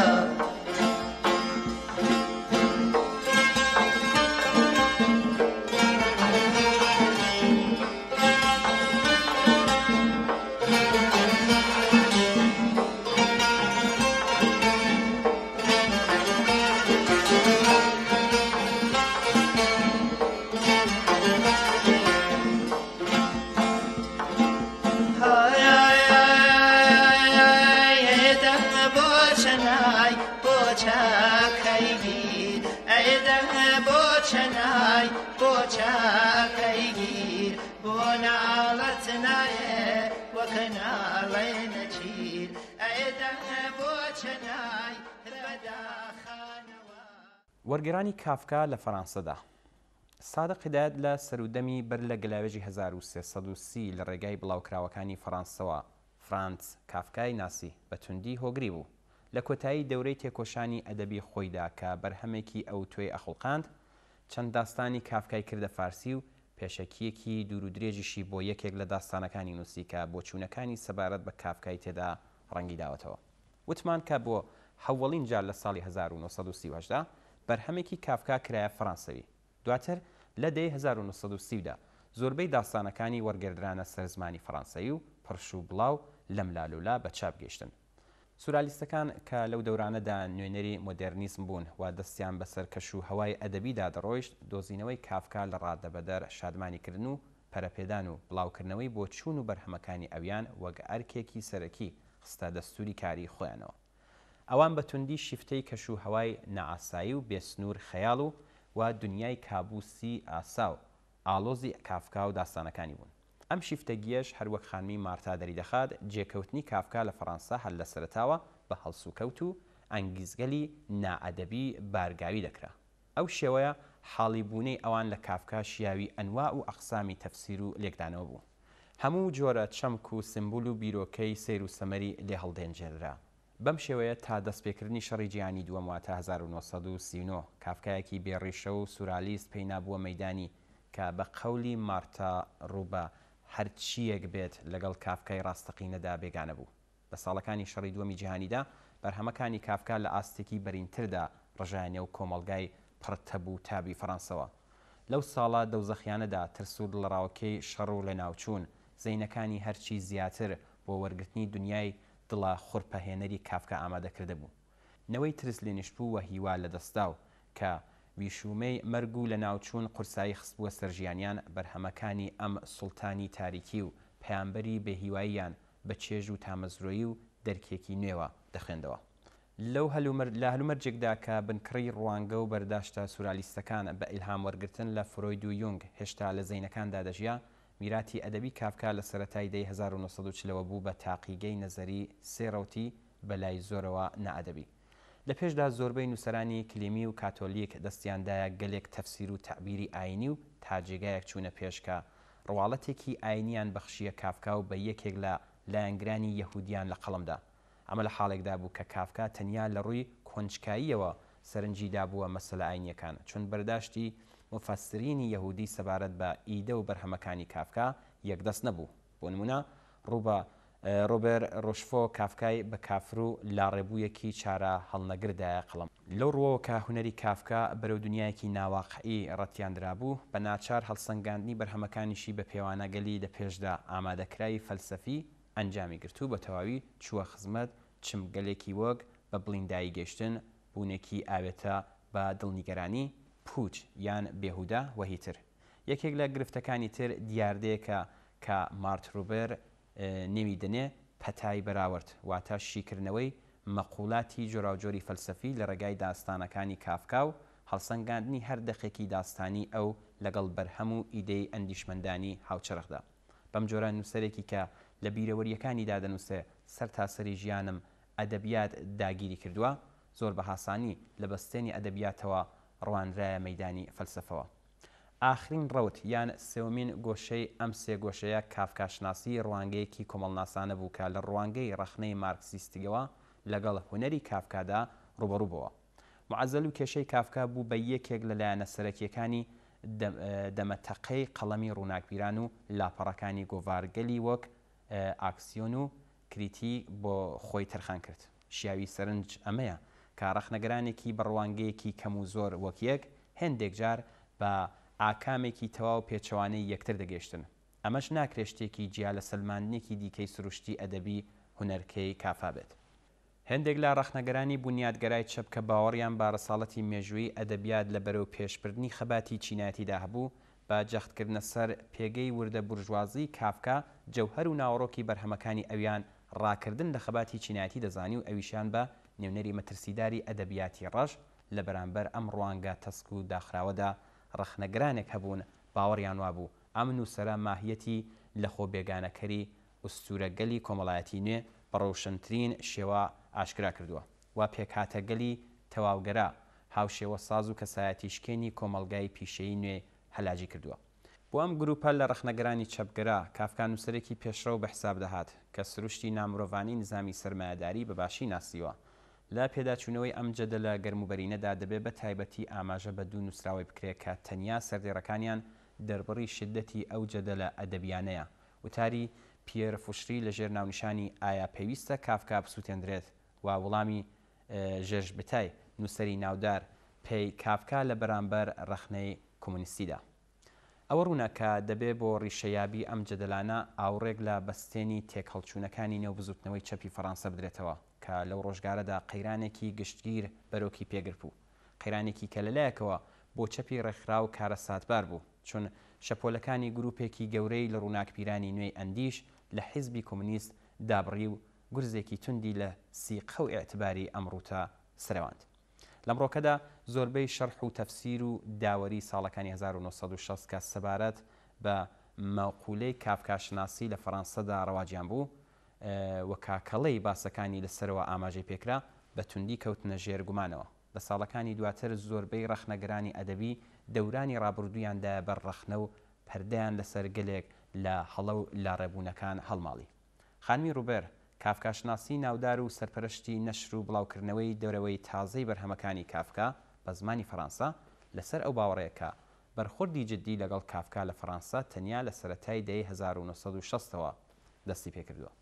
وەرگێڕانی کافکا لە فەڕەنسەدا. سادق هیدایەت لە سەرودەمی بەر لە گەلاوێژی هەزار و سێسەد و سی لە ڕێگای بڵاوکراوەکانی فەڕەنسەوە فرانس کافکای ناسی بە توندی هۆگری بوو لە کۆتایی دەورەی تێکۆشانی ئەدەبی خۆیدا کە بەرهەمێکی ئەو توێی ئەخڵقاند چەند داستانی کافکای کردە فارسی و پێشەکیەکی دوور و درێژیشی بۆ یەکێک لە داستانەکانی نووسی کە بۆچوونەکانی سەبارەت بە کافکای تێدا ڕەنگی داوەتەوە. وتمان کە بۆ هەوڵین جار لە ساڵی هەزار و نۆسەد و سی و هەشت بەرهەمێکی کافکا کرایە فەڕەنسەوی. دواتر لە دەی هەزار و نۆسەد و سی دا زۆربەی داستانەکانی وەرگێڕدرانە سەرزمانی فەڕەنسەوی و پڕش و بڵاو لە ملالولا بە چاپ گەیشتن. سورالیستەکان کە لەو دەورانەدا نوێنەری مۆدێرنیزم بوون و دەستیان بەسەر کەش و هەوای ئەدەبیدا دەڕۆیشت، دۆزینەوەی کافکا لە ڕادەبەدەر شادمانیکردن و پەرەپێدان و بڵاوکردنەوەی بۆ چوون و بەرهەمەکانی ئەویان وەک ئەرکێکی سەرەکی خستە دەستوری کاری خۆیانەوە. ئەوان بە توندی شیفتەی کەش و هەوای نەئاسایی و بێسنوور خەیاڵ و و دنیای کابوسی ئاسا و ئالۆزی کافکا و داستانەکانی بوون. ئەم شیفتەگیەش هەروەک خانمی مارتا دەری دەخات جێکەوتنی کافکا لە فەڕەنسا هەل لە سەرەتاوە بە هەڵسوکەوت و ئەنگیزگەلی نائەدەبی بارگاوی دەکرا. ئەو شێوەیە حاڵی بوونەی ئەوان لە کافکا شیاوی ئەنواع و ئەقسامی تەفسیر و لێکدانەوە بوو. هەموو جۆرە چەمک و سمبول و بیرۆکەی سیر و سەمەری لێ هەڵدێنجێررا. بەم شێوەیە تا دەستپێکردنی شەڕی جیهانی دووەم واتە هەزار و نۆ سەد و سی و نۆ کافکایەکی بێڕیشە و سورالیست پێی نابووە مەیدانی کە بە قەولی مارتا ڕووبە هەرچیەک بێت لەگەڵ کافکای ڕاستەقینەدا بێگانە بوو. لە ساڵەکانی شەڕی دووەمی جیهانیدا بەرهەمەکانی کافکا لە ئاستێکی بەرینتردا ڕژایانێ و کۆمەڵگای پڕتەبوو تابی فەڕەنسەوە. لەو ساڵە دەوزەخیانەدا ترس و دڵڕاوکەی شەڕ و لە ناوچوون زەینەکانی هەرچی زیاتر بۆ وەرگرتنی دنیای دڵە خوڕپەهێنەری کافکا ئامادەکردە بوو. نەوەی ترس لێنیشتبوو وە هیوا لە دەستا و کە ویشومەی مەرگ و لە ناوچوون قورسایی خستبووە سەرژیانیان بەرهەمەکانی ئەم سوڵتانی تاریکی و پەیامبەری بێهیواییان بە چێژ و تامەزرۆیی و دەرکێکی نوێوە دەخوێندەوە. لەو لە هەلومەرجێکدا کە بنکڕی ڕوانگە و بەرداشتە سورالیستەکان بە ئیلهام وەرگرتن لە فرۆید و یونگ هێشتا لە زەینەکاندا دەژیا، میراتی ئەدەبی کافکا لە سەرەتای دەی هەزار و نۆ سەد و چلەوە بوو بە تاقیگەی نەزەری سێ ڕەوتی بەلای زۆرەوە نەئەدەبی. لە پێشدا زۆربەی نووسەرانی کلیمی و کاتۆلیک دەستیاندایە گەلێک تەفسیر و تەعبیری ئاینی و تاجێگایەک چوونە پێشکە ڕواڵەتێکی ئاینیان بەخشیە کافکا و بە یەکێک لە لایەنگرانی یەهودیان لە قەڵمدا. ئەمە لە حاڵێکدا بوو کە کافکا تەنیا لە ڕووی کۆنجکاییەوە سەرنجیدا بووە مەسەلە ئاینیەکان، چون بەرداشتی مفەسرینی یەهودی سەبارەت بە ئیدە و بەرهەمەکانی کافکا یەکدەست نەبوو. بۆ نمونە ڕووبە ڕۆبێر ڕۆشفۆ کافکای بە کافر و لاڕێبوویەکی چارە هەڵنەگردایە قەڵم. لەو ڕووەوە کە هونەری کافکا بەرەو دنیایەکی ناواقعی ڕەتیاندرا بوو، بە ناچار هەڵسەنگاندنی بەرهەمەکانیشی بە پێوانەگەلی لە پێشدا ئامادەکرای فەلسەفی ئەنجامی گرت و بە تەواوی چووە خزمەت چمگەلێکی وەک بە بڵیندایی گەشتن، بوونێکی ئاوێتە بە دڵنیگەرانی، پوچ یان بێهودا وەهیتر. یەکێک لە گرفتەکانی تر دیاردەیەکە کە مارت ڕوبێر نێوی دەنێ پەتای بەراورد، واتە شیکردنەوەی مەقوڵاتی جۆراوجۆری فەلسەفی لە ڕێگای داستانەکانی کافکا و هەڵسەنگاندنی هەر دەقێکی داستانی ئەو لەگەڵ بەرهەم و ئیدەی ئەندیشمەندانی هاوچەرخدا. بەم جۆرە نووسەرێکی کە لە بیرەوەریەکانیدا دەنووسێ سەر تاسەری ژیانم ئەدەبیات داگیری کردووە، زۆر بە هاسانی لە بەستێنی ئەدەبیاتەوە ڕوانرایە مەیدانی فەلسەفەوە. ئاخرین ڕەوت یان سێومین گۆشەی ئەم سێ گۆشەیە کافکاشناسی ڕوانگەیەکی کۆمەڵناسانە بوو کە لە ڕوانگەی ڕەخنەی مارکسیستیەوە لەگەڵ هونەری کافکادا ڕوبەڕووبەوە. معەزەل و کێشەی کافکا بوو بە یەکێک لەلایەنە سەرەکیەکانی دەمەتەقەی قەڵەمی ڕووناکبیران و لاپەڕەکانی گۆڤارگەلی وەک ئاکسیۆن و کریتی بۆ خۆی تەرخان کرد. شیاوی سەرنج ئەمەیە کە ڕەخنەگەرانێکی بەڕوانگەیەکی کەم و زۆر وەک یەک هێندێک جار بە ئاکامێکی تەواو پێچەوانەی یەکتر دەگەشتن. ئەمەش ناکرێشتێکی جیا لە سەلماندنێکی دیکەی سروشتی ئەدەبی هونەرکەی کافا بێت. هەندێک لە ڕەخنەگەرانی بنیادگەرای چەپ کە باوەڕیان بە ڕەساڵەتی مێژووی ئەدەبیات لە بەرەو پێشبردننی خەباتی چیناتیدا هەبوو، بە جەختکردنە سەر پێگەی وردە بورژوازی کافکا جەوهەر و ناوەڕۆکی بەرهەمەکانی ئەویان ڕاکردن لە خەباتی چیناتی دەزانی و ئەویشان بە نێونەری مەترسیداری ئەدەبیاتی ڕەش لە بەرامبەر ئەم ڕوانگە تەسک و داخراوەدا ڕەخنەگرانێک هەبوون باوەڕیان وابوو ئەم نووسەرە ماهیەتی لە خۆ بێگانەکەری ئوستورەگەلی کۆمەڵایەتی نوێ بە ڕەوشنترین شێوە ئاشکرا کردووە و پێکهاتەگەلی تەواوگەرە هاوشێوە ساز و کەسایەتی شکێنی کۆمەلگای پیشەی نوێ هەلاجی کردووە. بۆ ئەم گروپە لە ڕەخنەگەرانی چەپگەرە کافکا نووسەرێکی پێشڕەو بە حساب دەهات کە سروشتی نامرۆڤانی نظامی سەرمایەداری بەباشی ناسیوە. لە پێداچوونەوەی ئەم جەدە لە گەرموبەرینەدا دەبێت بە تایبەتی ئاماژە بە دوو نووسراوی بکرێت کە تەنیا سەردێڕەکانیان دەربڕی شدەتی ئەو جەدە لە ئەدەبیانەیە. وتاری پێر فوشری لە ژێر ناونیشانی ئایا پێویستە کافکا بسووتێنرێت و وەڵامی ژێژ بتای نووسەری ناودار پێی کافکا لە بەرامبەر ڕەخنەی کۆمونیستیدا. ئەوە ڕوونەکە دەبێ بۆ ڕیشەیابی ئەم جەدەلانە ئاوڕێک لە بەستێنی تێکهەڵچوونەکانی نێوبزوتنەوەی چەپی فەڕەنسا بدرێتەوە کە لەو ڕۆژگارەدا قەیرانێکی گشتگیر بەرۆکی پێگر بوو، قەیرانێکی کە لەلایەکەوە بۆ چەپی ڕێکخرا و کارە ساتبار بوو، چون شەپۆلەکانی گروپێکی گەورەی لە ڕووناکپیرانی نوێی ئەندیش لە حیزبی کۆمونیست دابڕی و گورزێکی توندی لە سیقە و ئێعتباری ئەمڕوتە سەرەوەند. لەمڕۆکەدا زۆربەی شەرح و تەفسیر و داوەری ساڵەکانی هەزار و نۆسەد و شەست کە سەبارەت بە مەقولەی کافکاشناسی لە فەڕەنسەدا ڕەواجیان بوو و کاکەڵەی باسەکانی لەسەرەوە ئاماژەی پێکرا بە توندی کەوتنە ژێرگومانەوە. لە ساڵەکانی دواتر زۆربەی ڕەخنەگەرانی ئەدەبی دەورانی ڕابردوویاندا بەر ڕەخنە و پەردەیان لەسەر گەلێک لە هەڵە و لاڕێبوونەکان هەڵماڵی. خانمی ڕوبێر کافکاشناسی ناودار و سەرپەرشتی نەشر و بڵاوکردنەوەی دەورەوەی تازەی بەرهەمەکانی کافکا بە زمانی فەڕەنسا لەسەر ئەو باوەڕەیەکە بەرخوردی جددی لەگەڵ کافکا لە فەڕەنسا تەنیا لە سەرەتای دەی هەزار و نۆسەد و شەستەوە دەستی پێکردووە.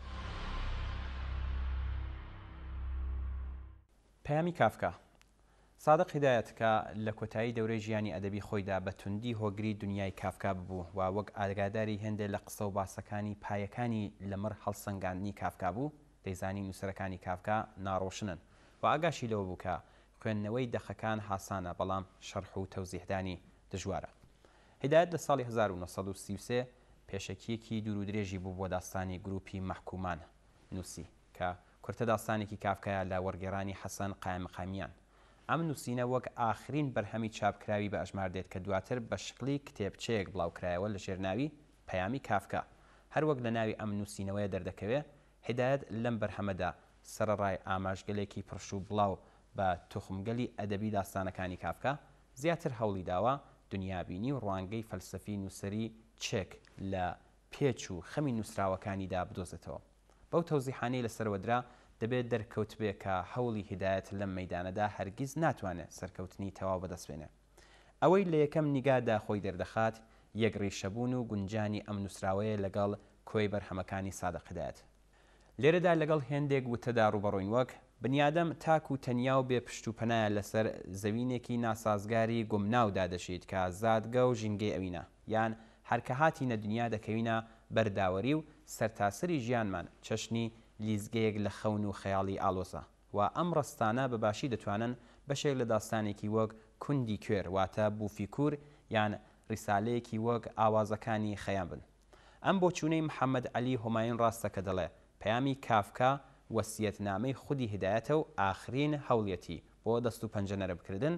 پەیامی کافکا سادق هیدایەت کە لە کۆتایی دەورەی ژیانی ئەدەبی خۆیدا بە توندی هۆگری دنیای کافکا ببوو و وەک ئاگاداری هێندێک لە قسە و باسەکانی پایەکانی لەمەڕ هەڵسەنگاندنی کافکا بوو، دەیزانی نووسەرەکانی کافکا ناڕۆشنن و ئاگاشی لەوە بوو کە خوێندنەوەی دەخەکان حاسانە بەڵام شەرح و تەوزیحدانی دژوارە. هیدایەت لە ساڵی هەزار و نۆسەد و سی و سێ پێشەکیەکی دوور و درێژی بوو بۆ داستانی گروپی مەحکومان نووسی کە کورتە داستانێکی کافکایە لە وەرگێڕانی حەسەن قایمقامیان. ئەم نووسینە وەک ئاخرین بەرهەمی چاپکراوی بە ئەژمار دێت کە دواتر بە شکلی کتێبچەیەک بڵاوکرایەوە لە ژێرناوی پەیامی کافکا. هەروەک لە ناوی ئەم نووسینەوەیە دەردەکەوێت هیدایەت لەم بەرهەمەدا سەرڕای ئاماژگەلێکی پرش و بڵاو بە توخمگەلی ئەدەبی داستانەکانی کافکا زیاتر هەوڵی داوە دنیابینی و ڕوانگەی فەلسەفی نووسری چێک لە پێچ و خەمی نووسراوەکانیدا بدۆزێتەوە. بەو تەوزیحانەی لەسەرەوەدرا دەبێت دەرکەوت بێ کە هەوڵی هیدایەت لەم مەیدانەدا هەرگیز ناتوانێت سەرکەوتنی تەواو بەدەستێنێت. ئەوەی لە یەکەم نیگادا خۆی دەردەخات یەک ڕیشەبوون و گونجانی ئەم نووسراوەیە لەگەڵ کۆی بەرهەمەکانی سادق هیدایەت. لێرەدا لەگەڵ هێندێک وتەدا ڕوبەڕووین وەک بنیادەم تاک و تەنیا و بێ پشت و پەنایە لەسەر زەوینێکی ناسازگاری گومناودا دەشێت کە زادگە و ژینگەی ئەوینە، یان هەرکە هاتیینە دنیا دەکەوینە بەرداوەری و سەرتاسەری ژیانمان چەشنی لیزگەیەک لە خەون و خەیاڵی ئالۆزە و ئەم ڕستانە بەباشی دەتوانن بەشێک لە داستانێکی وەک کوندی کوێر واتە بوفی کوور یان ڕیسالەیەکی وەک ئاوازەکانی خەیان بن. ئەم بۆچوونەی محەممەد عەلی هۆماین ڕاستە کە دەڵێ پەیامی کافکا وەسیەتنامەی خودی هیدایەتە و ئاخرین هەوڵەتی بۆ دەست و پەنجەنەرە بکردن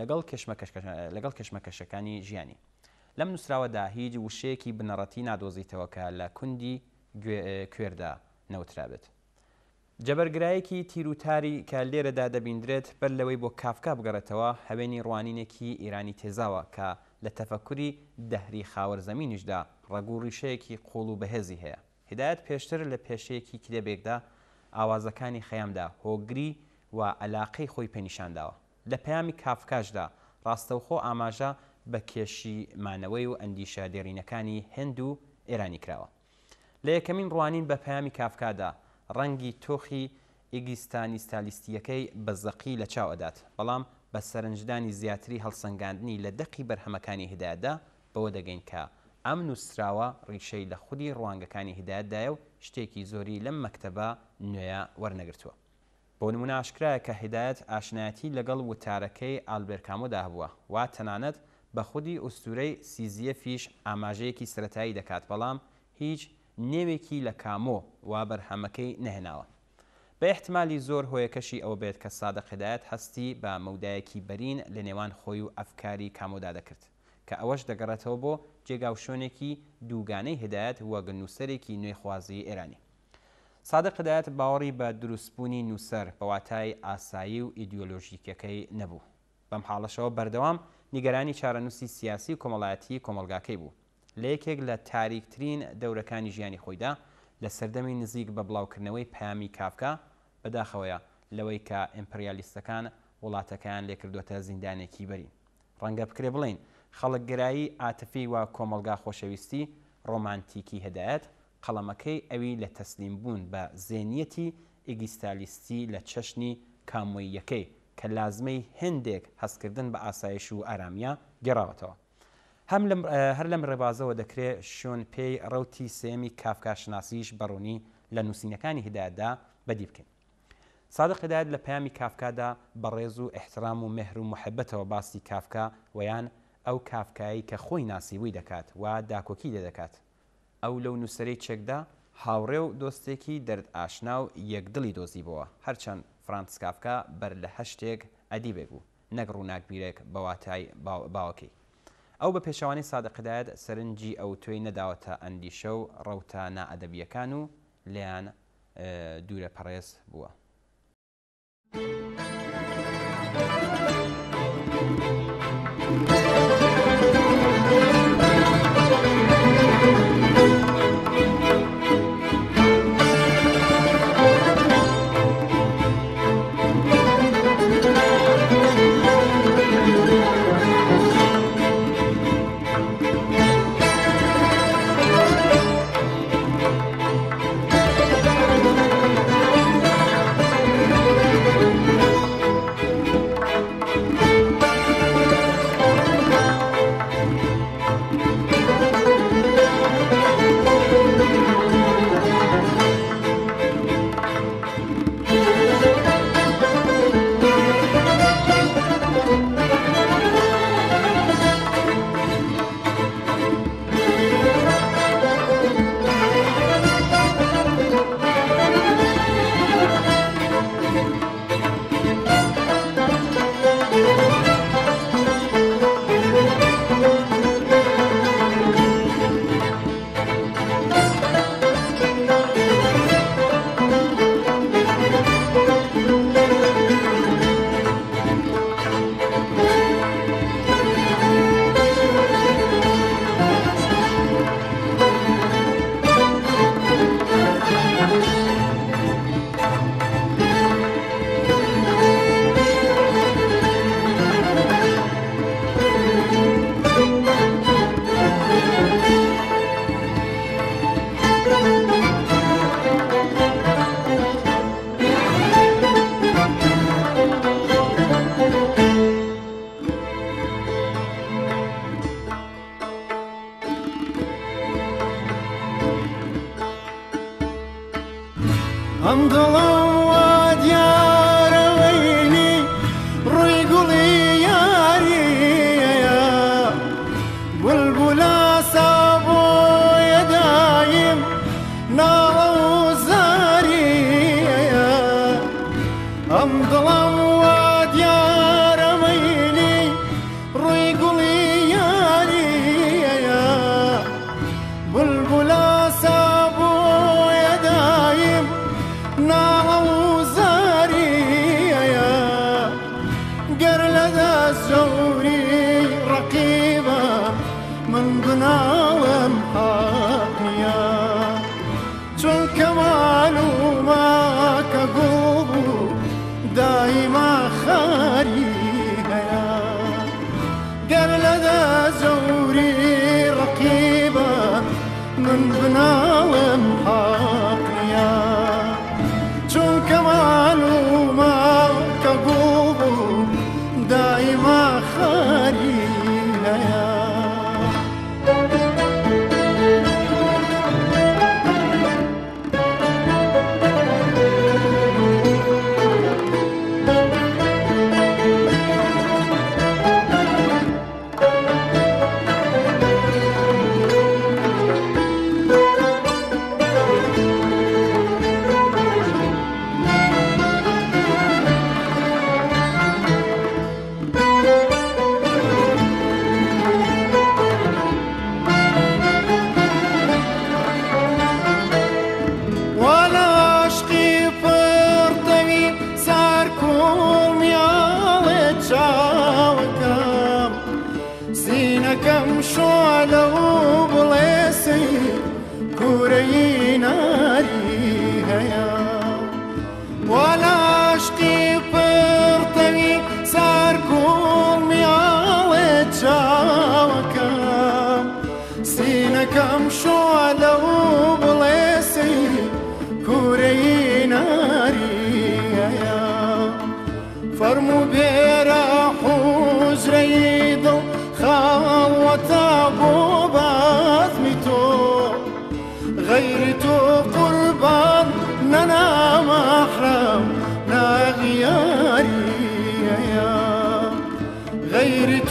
لەگەڵ کەشمەکەشەکانی ژیانی. لەم نووسراوەدا هیچ وشەیەکی بنەڕەتی نادۆزیتەوە کە لە کوندی کوێردا نەوترابێت. جەبەرگرایەکی تیرروتاری کە لێرەدا دەبیندرێت بەر لەوەی بۆ کافکا بگەڕێتەوە هەوێنی ڕوانینێکی ئیرانی تێزاوە کە لە تەفەکوری دەهری خاوەرزەمینیشدا ڕەگوو ڕیشەیەکی قوڵ و بەهێزی هەیە. هیدایەت پێشتر لە پێشەیەکی کتێبێکدا ئاوازەکانی خەیامدا هۆگری و عەلاقەی خۆی پێنیشانداوە. لە پەیامی کافکاشدا ڕاستەوخۆ ئاماژە بە کێشیمانەوەی و ئەندیشە دێڕینەکانی هێند و ئێرانی کراوە. لە یەکەمین ڕوانین بە پەیامی کافکادا ڕەنگی تۆخی ئیگیستانی ستالیستیەکەی بە زەقی لە چاوەدات، بەڵام بە سەرنجدانی زیاتری هەڵسەنگاندنی لە دەقی بەرهەمەکانی هیدایەتدا بەوە دەگەین کە ئەم نووسراوە ڕیشەی لە خودی ڕوانگەکانی هیدایەتدایە و شتێکی زۆری لەم مەکتەبە نوێیە وەرنەگرتووە. بۆ نمونە ئاشکرایە کە هیدایەت ئاشنایەتی لەگەڵ وتارەکەی ئالبێر کامۆدا هەبووە وا تەنانەت بە خودی ئوستورەی سیزیەفیش ئاماژەیەکی سەرەتایی دەکات، بەڵام هیچ نێوێکی لە کامۆ وا بەرهەمەکەی نەهێناوە. بە احتمالی زۆر هۆیەکەشی ئەوە بێت کە سادق هیدایەت هەستی بە مەودایەکی بەرین لە نێوان خۆی و ئەفکاری کامۆدا دەکرد کە ئەوەش دەگەڕێتەوە بۆ جێگاو شوێنێکی دووگانەی هیدایەت وەک نووسەرێکی نوێخوازی ئێرانی. سادق هیدایەت باوەڕی بە دروستبوونی نووسەر بە واتای ئاسایی و ئیدیۆلۆژیکەکەی نەبوو. بەم حاڵەشەوە بەردەوام نیگەرانی چارەنووسی سیاسی و کۆمەڵایەتی کۆمەلگاکەی بوو. لە یەکێک لە تاریکترین دەورەکانی ژیانی خۆیدا لە سەردەمی نزیک بە بڵاوکردنەوەی پەیامی کافکا بەداخەوەیە لەوەی کە ئیمپریالیستەکان وڵاتەکەیان لێکردوتە زیندانێکی بەرین. ڕەنگە بکرێ بڵین خەڵکگرایی ئاتفی و کۆمەلگا خۆشەویستی ڕۆمانتیکی هیدایەت قەڵەمەکەی ئەوی لە تەسلیم بوون بە زێنیەتی ئیگیستالیستی لە چەشنی کامۆییەکەی کە لازمەی هێندێک هەستکردن بە ئاسایش و ئارامیە گێڕاوەتەوە. هەر لەم ڕێبازەوە دەکرێت شوێن پێی ڕەوتی سێمی کافکاشناسیش بەڕوونی لە نووسینەکانی هیدایەتدا بەدی بکەین. سادق هیدایەت لە پەیامی کافکادا بەڕێز و احترام و مهر و محەبەتەوە باسی کافکا ویان ئەو کافکایی کە خۆی ناسیبووی دەکات و داکۆکی لێ دەکات. ئەو لەو نووسەرەی چێکدا هاوڕێ و دۆستێکی دەرد ئاشنا و یەکدڵی دۆزیبەوە، هەرچەند فرانس کافکا بەر لە هەشتێک ئەدیبێک بوو نەک ڕووناکبیرێک بەواتای باوەکەی. ئەو بە پێشەوانی سادق هیدایەت سەرنجی ئەو توێی نەداوەتە ئەندیشە و ڕەوتە نائەدەبیەکان و لیان دوورە پەڕێز بووە.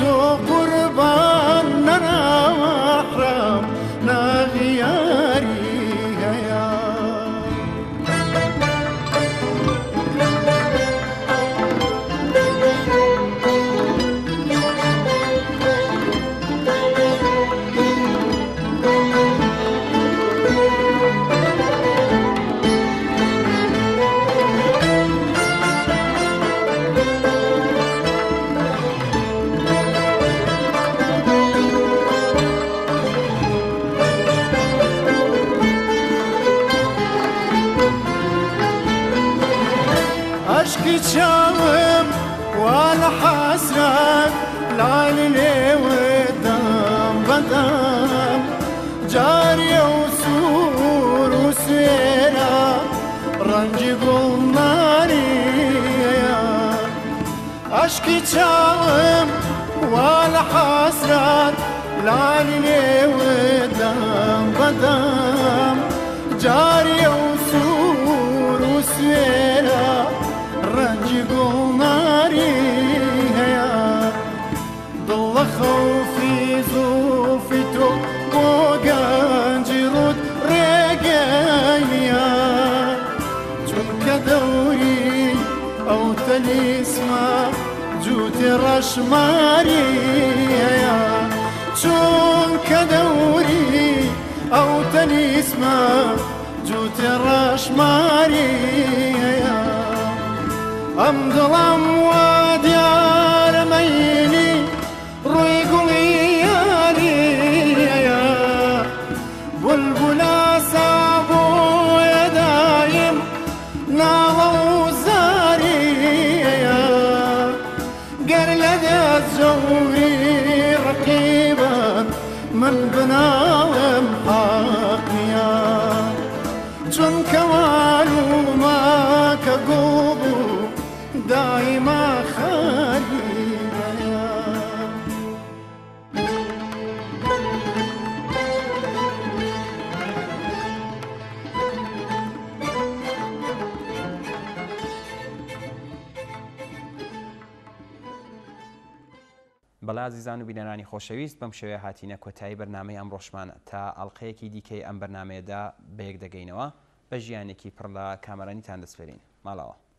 تۆ قوربان نەناوەحرام ناغیاری هەیە عشقی چاوم وال حسرت لال لێوەدام بەدام جاریە و سوور و سوێرە ڕەنگی گوڵناریە عشقی چاوم وال حسرت لال لێوەدام بەدام جاریە و سوور و سوێرە ڕەنگی گوڵناری هەیە دڵە خەوفی زوڵفی تۆ بۆ گەنجی ڕوود ڕێگەی نییە چونکە دەوری ئەو تەلیسمە جووتێ ڕەشماری هەیە چونکە دەوری ئەو تەلیسمە جووتێ ڕەشماری هەیە ئەم دڵم وا دیارە مەیلی ڕووی گوڵی یاریەیە بولبولە سابۆیە دایم ناڵە و زاریەیە گەر لە دەست جەوری ڕەقیبان من بناڵم حەق نییە چونکە معلومە کە گوڵ بوو دائما خالیە بەڵێ ئازیزان و بینەرانی خۆشەویست بەم شێوەیە هاتینە کۆتایی بەرنامەی ئەمڕۆشمان تا ئەڵقەیەکی دیکەی ئەم بەرنامەیەدا بەیەک دەگەینەوە بە ژیانێکی پڕ لە کامەرانیتان دەسپێرین ماڵەوە.